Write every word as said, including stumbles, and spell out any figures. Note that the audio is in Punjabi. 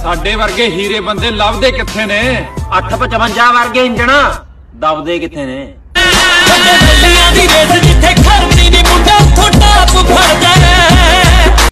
ਸਾਡੇ ਵਰਗੇ ਹੀਰੇ ਬੰਦੇ ਲੱਭਦੇ ਕਿੱਥੇ ਨੇ? ਅੱਠ ਪਚਵੰਜਾ ਵਰਗੇ ਇੰਜਣ ਦਬਦੇ ਕਿੱਥੇ ਨੇ? ਦੀ ਰੇਸ ਜਿੱਥੇ ਖਰਦੀ